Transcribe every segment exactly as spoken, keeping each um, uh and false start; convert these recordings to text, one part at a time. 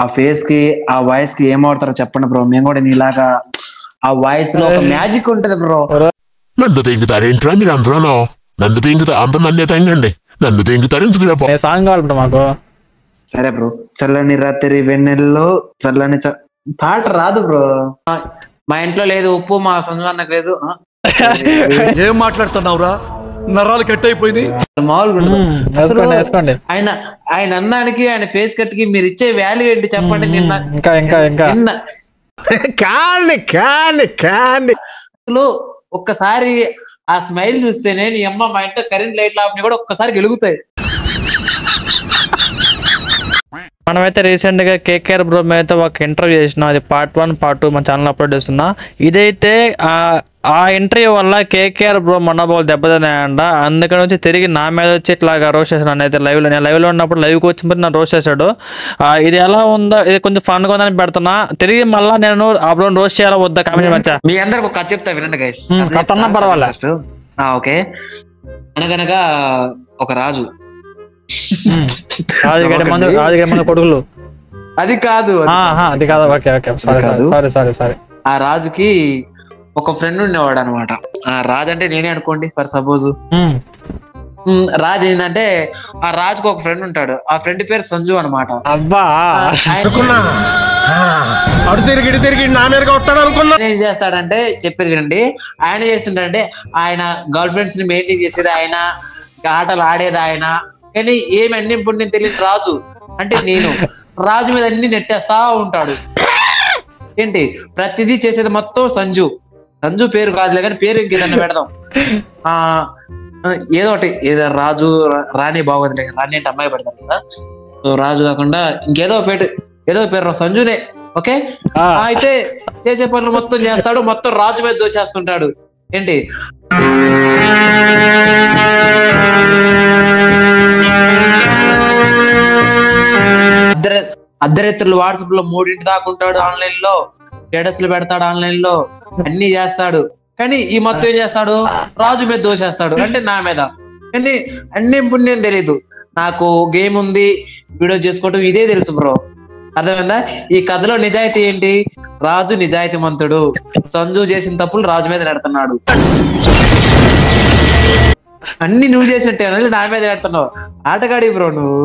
ఆ ఫేస్ కి ఆ వాయిస్ కి ఏం ఆడతారో చెప్పండి బ్రో. మేము కూడా నీలాగా ఆ వాయిస్ లో ఒక మ్యాజిక్ ఉంటది బ్రో. నన్ను తెంగుతారేంట్రా మీరు అందరూ? నన్ను తెంగుతా అందరూ నన్నే తెంగండి, నన్ను తెంగుతారు సాంగ్ కావాలి బ్రో మాకు. సరే బ్రో. చల్లని రాత్రి వెన్నెల్లో చల్లని పాట రాదు బ్రో. మా ఇంట్లో లేదు ఉప్పు, మా సంజు అన్నకు లేదు. ఏం మాట్లాడుతున్నావురా? నరాలు కట్ అయిపోయింది. మామూలుగా ఆయన ఆయన అందానికి ఆయన ఫేస్ కట్ కి మీరు ఇచ్చే వాల్యూ ఏంటి చెప్పండి. నిన్న ఇంకా ఇంకా ఇంకా నిన్న కాని కాని కాని అసలు ఒక్కసారి ఆ స్మైల్ చూస్తేనే నీ అమ్మ మా ఇంట్లో కరెంట్ లైట్ లాభం కూడా ఒక్కసారి గెలుగుతాయి. మనమైతే రీసెంట్ గా కేకేఆర్ బ్రో అయితే ఒక ఇంటర్వ్యూ చేసిన, అది పార్ట్ వన్ పార్ట్ టూ మన ఛానల్ అప్లోడ్ చేస్తున్నా. ఇదైతే ఆ ఆ ఇంటర్వ్యూ వల్ల కేకేఆర్ బ్రో మనోభావాలు దెబ్బతిన్నాయంట. అందుకని వచ్చి తిరిగి నా మీద వచ్చి ఇట్లాగా రోస్ట్ చేశాను. నన్ను అయితే లైవ్ లో నేను లైవ్ లో ఉన్నప్పుడు లైవ్కి వచ్చి నన్ను రోస్ట్ చేశాడు. ఇది ఎలా ఉందో, ఇది కొంచెం ఫన్ గా ఉందని పెడుతున్నా. తిరిగి మళ్ళీ నేను ఆ బ్రో రోస్ట్ చేయాలా వద్దా కామెంట్ మధ్య మీ అందరికి ఒక కథ చెప్తా వినండి గైస్. కథన్నా పర్వాలేదు. ఓకే. అనగనగా ఒక రాజు, రాజుగారి మంది రాజుగారి మంది కొడుకులు. అది కాదు అది కాదు okay okay sorry sorry sorry ఆ రాజుకి ఒక ఫ్రెండ్ ఉండేవాడు అనమాట. ఆ రాజు అంటే నేనే అనుకోండి ఫర్ సపోజ్. రాజు ఏంటంటే ఆ రాజుకు ఒక ఫ్రెండ్ ఉంటాడు. ఆ ఫ్రెండ్ పేరు సంజు అనమాట. అబ్బా తిరిగి తిరిగి నా మీదగా వస్తాడు అనుకున్నా. ఏం చేస్తాడంటే చెప్పేది వినండి. ఆయన చేస్తుంటే ఆయన గర్ల్ ఫ్రెండ్స్ ని మెయింటైన్ చేసేది ఆయన, ఆటలు ఆడేది ఆయన. కానీ ఏమి అన్ని పుణ్యం తెలియని రాజు అంటే నేను రాజు మీద అన్ని నెట్టేస్తా ఉంటాడు. ఏంటి ప్రతిదీ చేసేది మొత్తం సంజు. సంజు పేరు కాదులే కానీ పేరు ఇంకేదన్నా పెడదాం. ఆ ఏదో ఒకటి ఏదో రాజు రాణి బాగోదులే, రాణి అంటే అమ్మాయి పెడతాం కదా. సో రాజు కాకుండా ఇంకేదో పేరు ఏదో పేరు సంజునే. ఓకే. అయితే చేసే పనులు మొత్తం చేస్తాడు, మొత్తం రాజు మీద దోచేస్తుంటాడు. ఏంటి అర్ధరాత్రులు వాట్సాప్ లో మూడింటి దాకుంటాడు, ఆన్లైన్ లో స్టేటస్లు పెడతాడు, ఆన్లైన్ లో అన్ని చేస్తాడు. కానీ ఈ మొత్తం ఏం చేస్తాడు, రాజు మీద దోషేస్తాడు, అంటే నా మీద. కానీ అన్ని పుణ్యం తెలియదు నాకు. గేమ్ ఉంది, వీడియో చేసుకోవటం ఇదే తెలుసు బ్రో. అర్థమైందా? ఈ కథలో నిజాయితీ ఏంటి? రాజు నిజాయితీ మంతుడు. సంజు చేసిన తప్పులు రాజు మీద నెడుతున్నాడు. అన్ని నువ్వు చేసినట్టే నా మీద నెడుతున్నావు. ఆటగాడి బ్రో నువ్వు.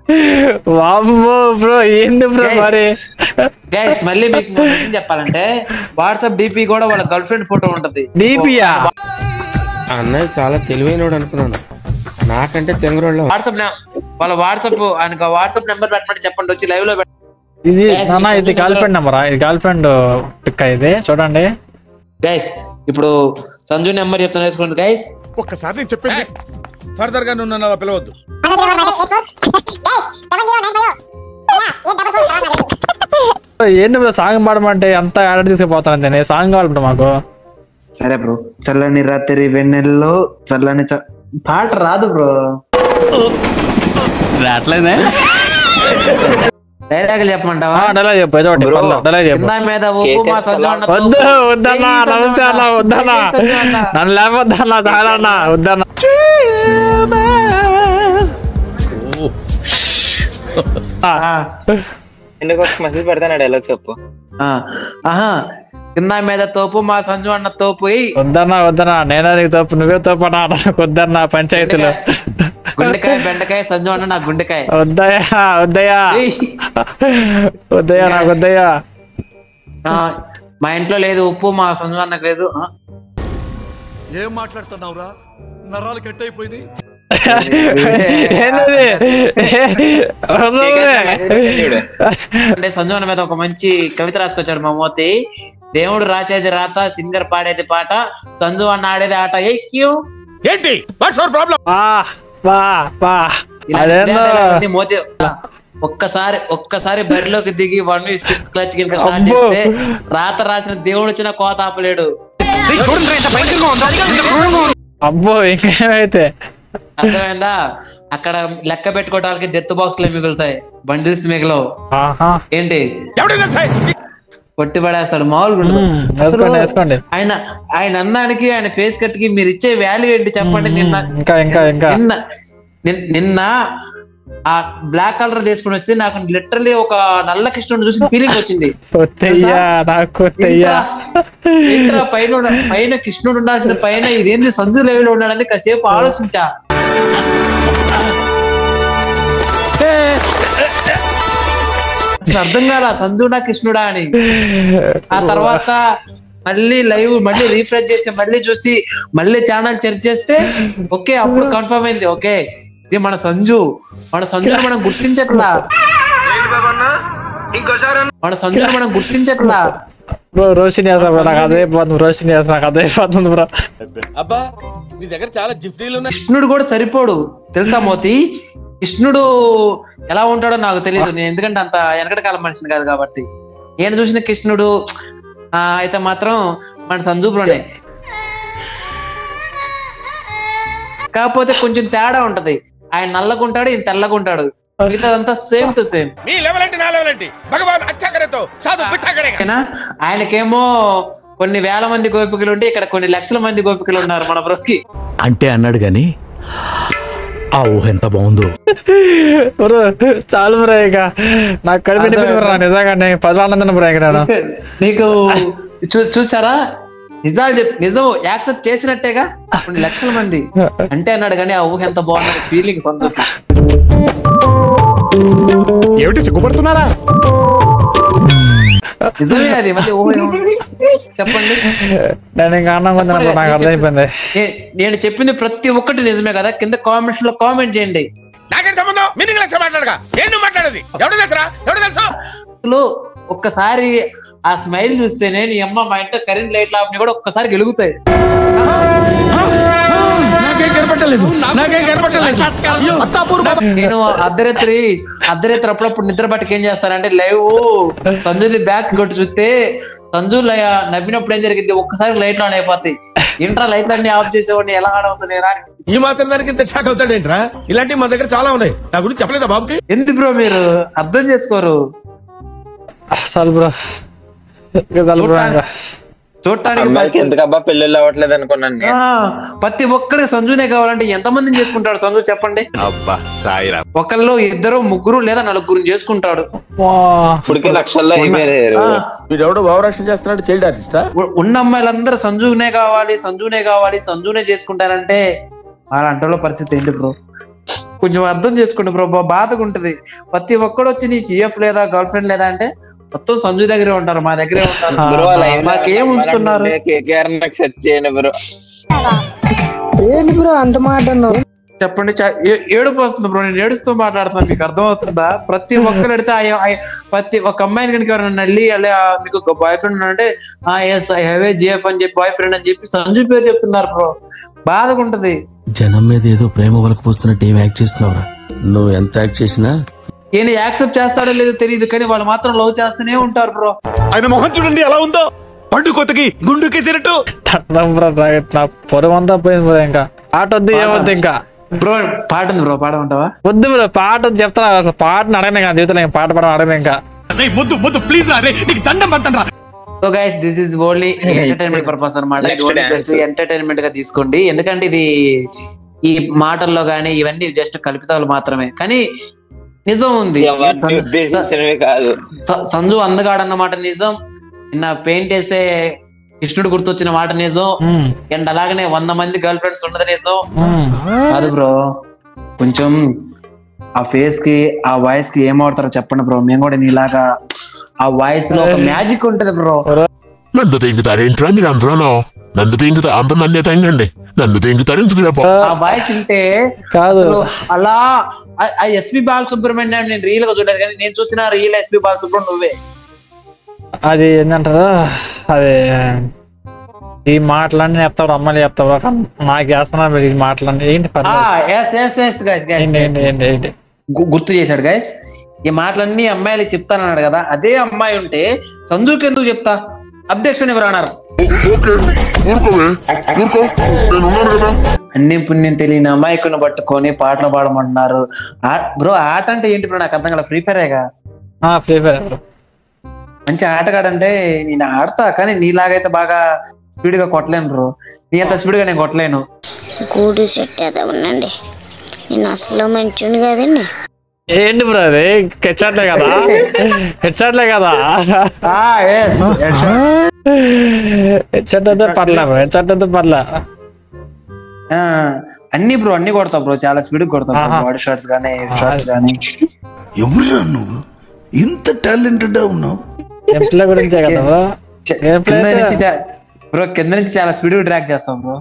బ్రో ఏంది బ్రో మరి గైస్ మళ్ళీ మీకు నిజం చెప్పాలంటే వాట్సాప్ డిపి కూడా వాళ్ళ గర్ల్ ఫ్రెండ్ ఫోటో ఉంటది. డిపియా? అన్నయ్య చాలా తెలివైనోడు అనుకున్నాను, నాకంటే తెంగరోళ్ళు. వాట్సాప్ వాళ్ళ వాట్సాప్ ఆయనకు వాట్సాప్ నెంబర్ పెట్టమని చెప్పండి, వచ్చి లైవ్ లో. ఇది ఇది గర్ల్ ఫ్రెండ్ నెంబరా? ఇది గర్ల్ ఫ్రెండ్ పిక్ ఇది చూడండి గైస్. ఇప్పుడు సంజు నెంబర్ చెప్తాను వేసుకోండి గైస్. ఒక్కసారి నేను చెప్పేది ఫర్దర్ గా నువ్వు నన్ను అలా పిలవద్దు. ఏంటి బ్రో సాంగ్ పాడమంటే అంత యాడ్ తీసుకుపోతాను. నేను సాంగ్ కావాలి మాకు. సరే బ్రో. చల్లని రాత్రి వెన్నెల్లో చల్లని పాట రాదు బ్రో. రాట్లేదే. డైలాగ్ చెప్పమంటావా? డైలాగ్ చెప్పు. ఏదో ఒకటి డైలాగ్ చెప్పు. కింద మీద ఉప్పు మా సంజు అన్న. వద్దు వద్దన్నా, నమస్తే అన్న, వద్దన్నా, నన్ను లేవద్దన్నా, చాలన్నా, వద్దన్నా. మెసేజ్ పెడతాను, డైలాగ్ చెప్పు. ఆహా కింద మీద తోపు మా సంజు అన్న తోపు. వద్దన్నా వద్దన్నా, నేనే నీకు తోపు, నువ్వే తోపు అన్నా. నాకు వద్దన్నా పంచాయతీలో. గుండెకాయ బెండకాయ సంజు అన్న నా గుండెకాయ. వద్దయ్యా వద్దయ్యా వద్దయ్యా నాకు వద్దయ్యా. మా ఇంట్లో లేదు ఉప్పు, మా సంజు అన్నకు లేదు. ఏం మాట్లాడుతున్నావురా? నరాలు కట్ అయిపోయింది. అంటే సంజు అన్న మీద ఒక మంచి కవిత రాసుకొచ్చాడు మా మోతి. దేవుడు రాసేది రాత, సింగర్ పాడేది పాట, సంజు అన్న ఆడేది ఆట. ఏంటి ప్రాబ్లం? మోతి ఒక్కసారి ఒక్కసారి బరిలోకి దిగి వన్ వి సిక్స్ క్లచ్ కింద స్టార్ట్ చేస్తే రాత రాసిన దేవుడు వచ్చిన కోత ఆపలేడు. అబ్బో ఇంకేమైతే అర్థమైందా? అక్కడ లెక్క పెట్టుకోవడానికి డెత్ బాక్స్ లో మిగులుతాయి, బండిల్స్ మిగలవు. ఏంటి కొట్టి పడేస్తాడు మామూలుగా. ఆయన ఆయన అందానికి ఆయన ఫేస్ కట్ కి మీరు ఇచ్చే వాల్యూ ఏంటి చెప్పండి. నిన్న నిన్న నిన్న ఆ బ్లాక్ కలర్ తీసుకుని వస్తే నాకు లిటరలీ ఒక నల్ల కృష్ణుడు చూసిన ఫీలింగ్ వచ్చింది. ఏంట్రా పైన ఉన్న- పైన కృష్ణుడు ఉండాల్సిన పైన ఇదేంది సంజు లెవెల్ ఉన్నాడని కాసేపు ఆలోచించా. అసలు అర్థం కాల సంజునా కృష్ణుడా అని. ఆ తర్వాత మళ్ళీ లైవ్ మళ్ళీ రీఫ్రెష్ చేసి మళ్ళీ చూసి మళ్ళీ ఛానల్ చెక్ చేస్తే ఓకే అప్పుడు కన్ఫర్మ్ అయింది. ఓకే ఇది మన సంజు, మన సంజుని మనం గుర్తించట్లా, మన సంజుని మనం గుర్తించట్లా. బ్రో రోషన్ చేస్తా నాకు అదే పోతుంది, రోషన్ చేస్తా నాకు అదే పోతుంది బ్రో. అబ్బా నీ దగ్గర చాలా జిఫ్టీలు ఉన్నాయి. కృష్ణుడు కూడా సరిపోడు తెలుసా మోతి. కృష్ణుడు ఎలా ఉంటాడో నాకు తెలియదు, నేను ఎందుకంటే అంత వెనకటి కాలం మనిషిని కాదు కాబట్టి. నేను చూసిన కృష్ణుడు ఆ అయితే మాత్రం మన సంజు బ్రోనే. కాకపోతే కొంచెం తేడా ఉంటది, ఆయన నల్లగుంటాడు ఈయన తెల్లగుంటాడు, మిగతాదంతా సేమ్ టు సేమ్. మీ లెవెల్ అంటే నా లెవెల్ ఏంటి? భగవాన్ అచ్చా కరేతో సాధు పిట్టా కరేగా. ఆయనకేమో కొన్ని వేల మంది గోపికలు ఉంటే ఇక్కడ కొన్ని లక్షల మంది గోపికలు ఉన్నారు మన బ్రోకి. అంటే అన్నాడు గాని ఆ ఊహ ఎంత బాగుందో. బ్రో చాలు బ్రో, ఇక నాకు కడిపి నిజంగా నేను పదవాళ్ళందన బ్రో. ఇక నీకు చూ- చూసారా నిజాలు చెప్ నిజం యాక్సెప్ట్ చేసినట్టేగా కొన్ని లక్షల మంది అంటే అన్నాడు కానీ ఆ ఊహ ఎంత బాగుందని ఫీలింగ్ సంతృప్తి. ఏమిటి సిగ్గుపడుతున్నారా? నిజమే అది మళ్ళీ ఊహ ఏముంది? చెప్పండి. నేను ఇంకా అన్నం కొంచెం నాకు అర్థమైపోయింది. నే- నేను చెప్పింది ప్రతి ఒక్కటి నిజమే కదా, కింద కామెంట్స్ లో కామెంట్ చేయండి. నాకేం సంబంధం? మీనింగ్ లెక్క మాట్లాడగా ఏం నువ్వు మాట్లాడేది? ఎవడు తెలుసరా? ఎవడు తెలుసు? అసలు ఒక్కసారి ఆ స్మైల్ చూస్తేనే నీ అమ్మ మా ఇంట్లో కరెంట్ లైట్ లాభం కూడా ఒక్కసారి గెలుగుతాయి. నాకేం కనపట్టలేదు, నాకేం కనపట్టలేదు. నేను అర్ధరాత్రి అర్ధరాత్రి అప్పుడప్పుడు నిద్ర పట్టుకు ఏం చేస్తానంటే లైవ్ సంజుది బ్యాక్ కొట్టి చూస్తే సంజు నవ్వినప్పుడు ఏం జరిగింది ఒక్కసారి లైట్లు ఆన్ అయిపోతాయి. ఏంట్రా లైట్లు అన్ని ఆఫ్ చేసేవాడిని ఎలా ఆన్ అవుతున్నాయి రా. ఈ మాత్రం దానికి ఇంత షాక్ అవుతాడేంట్రా? ఇలాంటివి మా దగ్గర చాలా ఉన్నాయి, నా గురించి చెప్పలేదా బాబుకి? ఎందుకు బ్రో మీరు అర్థం చేసుకోరు? అసలు బ్రో చూడటానికి అమ్మాయికి ఎందుకబ్బా పెళ్ళిళ్ళు అవ్వట్లేదు అనుకున్నాను నేను. ఆ, ప్రతి ఒక్కరికి సంజునే కావాలంటే ఎంత మందిని చేసుకుంటాడు సంజు చెప్పండి? అబ్బా సాయిరా, ఒకళ్ళు ఇద్దరు ముగ్గురు లేదా నలుగురు చేసుకుంటాడు. ఇప్పటికే లక్షల్లో అయిపోయారు. ఆ, వీడెవడో భావరక్షణ చేస్తున్నాడు, చైల్డ్ ఆర్టిస్టా? ఉ- ఉన్న అమ్మాయిలందరూ సంజునే కావాలి సంజునే కావాలి సంజునే చేసుకుంటారంటే అలాంటి పరిస్థితి ఏంటి బ్రో? కొంచెం అర్థం చేసుకోండి బ్రో, బా- బాధగా ఉంటది. ప్రతి ఒక్కడు వచ్చి నీ జిఎఫ్ లేదా గర్ల్ ఫ్రెండ్ లేదా అంటే మొత్తం సంజు దగ్గరే ఉంటారు, మా దగ్గరే ఉంటారు. బ్రో లైవ్ మాకేం ఉంచుతున్నారు? కేకేఆర్ నాకు సెట్ చేయండి బ్రో. ఏంటి బ్రో అంత మాట అన్నావు? చెప్పండి. చా- ఏ- ఏడుపు వస్తుంది బ్రో, నేను ఏడుస్తూ మాట్లాడుతున్నాను, మీకు అర్థం అవుతుందా? ప్రతి ఒక్కరు అడితే ఆ- ఆ- ప్రతి ఒక అమ్మాయిని కనుక ఎవరైనా వెళ్ళి అలా మీకు ఒక బాయ్ ఫ్రెండ్ అంటే ఆ yes I have a GF అని చెప్పి బాయ్ ఫ్రెండ్ అని చెప్పి సంజు పేరు చెప్తున్నారు బ్రో, బాధగా ఉంటది. జనం మీద ఏదో ప్రేమ వలకు పోస్తున్నట్టు ఏం యాక్ట్ చేస్తున్నావురా? నువ్వు ఎంత యాక్ట్ చేసినా ఈయన యాక్సెప్ట్ చేస్తాడో లేదో తెలియదు కానీ వాళ్ళు మాత్రం లవ్ చేస్తూనే ఉంటారు బ్రో. ఆయన మొహం చూడండి ఎలా ఉందో, పండు కొత్తకి గుండు కేసినట్టు. పొరం అంతా పోయింది బ్రో. ఇంకా పాట వద్దు ఏమొద్దు ఇంకా బ్రో. పాట ఉంది బ్రో, పాడమంటావా? వద్దు బ్రో, పాట వద్దు చెప్తాను. అసలు పాటను అడగను ఇంకా జీవితంలో, ఇంకా పాట పాడడం అడగను ఇంకా. ముద్దు ముద్దు ప్లీజ్ రా, నీకు దండం పడతాను. So guys this is only entertainment purpose అనమాట. ఎంటర్టైన్మెంట్ గా తీసుకోండి, ఎందుకంటే ఇది ఈ మాటల్లో గానీ ఇవన్నీ జస్ట్ కల్పితాలు మాత్రమే, కానీ నిజం ఉంది. ఎవరిని ఉద్దేశించినవి కాదు. స- సంజు అందగాడన్న మాట నిజం, నిన్న పెయింట్ వేస్తే కృష్ణుడు గుర్తొచ్చిన మాట నిజం, ఉమ్, అండ్ అలాగనే వంద మంది గర్ల్ ఫ్రెండ్స్ ఉన్నది నిజం ఉమ్. కాదు బ్రో. కొంచెం ఆ ఫేస్ కి ఆ వాయిస్ కి ఏమవుతారో చెప్పండి బ్రో, మేము కూడా నీలాగా ఆ వాయిస్ లో ఒక మ్యాజిక్ ఉంటది బ్రో. నన్ను తెంగుతారేంట్రా మీరు అందరూ? నన్ను తెంగుతా అందరు నన్నే తెంగండి, నన్ను తెంగుతారు ఎందుకు? ఆ వాయిస్ వింటే కాదు అసలు అలా ఆ ఎస్పి బాలసుబ్రహ్మణ్యం నేను రియల్ గా చూడలేదు కానీ నేను చూసిన రియల్ ఎస్పి బాలసుబ్రహ్మణ్యం నువ్వే. అది ఏంటంటారు, అది ఈ మాటలన్నీ చెప్తాడు, అమ్మాయిలు చెప్తాడు, నాకు చేస్తున్నా ఈ మాటలన్నీ ఏంటి ఆ పర్లేదు. Yes yes yes guys guys ఏంటి ఏంటి ఏంటి ఏంటి గుర్తు చేశాడు గైస్. ఈ మాటలన్నీ అమ్మాయిలు చెప్తానన్నాడు కదా, అదే అమ్మాయి ఉంటే సంజుకి ఎందుకు చెప్తా? అబ్జెక్షన్ ఎవరు అన్నారు? అన్ని పుణ్యం తెలియని అమ్మాయికుని పట్టుకొని పాటలు పాడమంటున్నారు. బ్రో ఆట అంటే ఏంటి బ్రో నాకు అర్థం కదా, ఫ్రీ ఫైరేగా? ఫ్రీ ఫైర్ బ్రో మంచి ఆటగాడంటే నేను ఆడతా, కానీ నీలాగైతే బాగా స్పీడ్ గా కొట్టలేను బ్రో, నీ అంత స్పీడ్ గా నేను కొట్టలేను. గూడు సెట్ అయితే ఉండండి, నేను అసలు మంచిని కదండి. ఏంటి బ్రో అది హెడ్షాట్లే కదా హెడ్షాట్లే కదా హెడ్షాట్ అయితే పర్లే బ్రో హెడ్షాట్ అయితే పర్లే అన్ని బ్రో అన్ని కొడతావు బ్రో చాలా స్పీడ్ కొడతావు బాడీ షాట్స్ గానీ షాట్స్ గానీ ఎవరురా నువ్వు ఇంత టాలెంటెడ్ ఉన్నావు గేమ్ప్లే గురించే కదా బ్రో కింద నుంచి బ్రో కింద నుంచి చాలా స్పీడ్ ట్రాక్ చేస్తాం బ్రో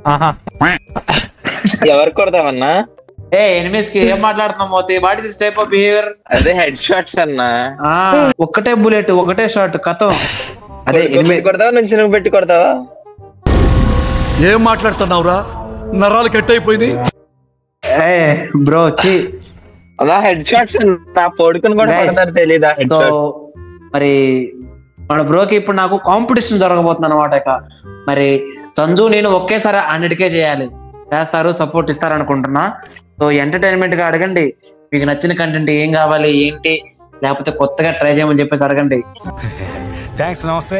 ఎవరు కొడతామన్నా ఏ ఎనిమిస్ కి ఏం మాట్లాడుతున్నాం మోతి what is type of behaviour అదే హెడ్ షాట్స్ అన్నా ఒక్కటే బుల్లెట్ ఒకటే షాట్ కథం అదే ఎనిమిది కొడతావా నుంచి నువ్వు పెట్టి కొడతావా ఏం మాట్లాడుతున్నావురా నరాలు కట్ అయిపోయింది ఏ బ్రో చి అలా హెడ్ షాట్స్ నా పొడుకుని కూడా కొడతారు తెలీదా హెడ్ సో షాట్స్ మరి మన బ్రోకి ఇప్పుడు నాకు కాంపిటీషన్ జరగబోతుంది అనమాట ఇక మరి సంజు నేను ఒకేసారి హండ్రెడ్కే చేయాలి చేస్తారు సపోర్ట్ ఇస్తారు అనుకుంటున్నా సో ఎంటర్టైన్మెంట్ గా అడగండి మీకు నచ్చిన కంటెంట్ ఏం కావాలి ఏంటి లేకపోతే కొత్తగా ట్రై చేయమని చెప్పేసి అడగండి థ్యాంక్స్ నమస్తే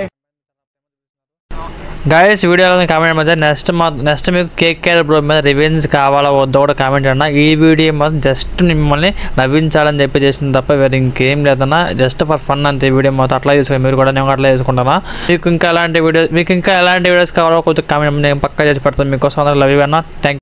గైస్ వీడియోలో కామెంట్ మధ్య నెక్స్ట్ మా నెక్స్ట్ మీకు కేక్ కేర్ బ్రో మీద రివెంజ్ కావాలా వద్దో కూడా కామెంట్ అన్నా ఈ వీడియో మాత్రం జస్ట్ మిమ్మల్ని నవ్వించాలని చెప్పి చేసింది తప్ప వేరే ఇంకేం లేదన్నా జస్ట్ ఫర్ ఫన్ అంతే వీడియో మొత్తం అట్లా తీసుకుని మీరు కూడా నేను అట్లా చేసుకుంటానా మీకు ఇంకా ఎలాంటి వీడియోస్ మీకు ఇంకా ఎలాంటి వీడియోస్ కావాలో కొంచెం కామెంట్ నేను పక్కా చేసి పెడతాను మీకోసం అందరూ లవ్ అన్నా థ్యాంక్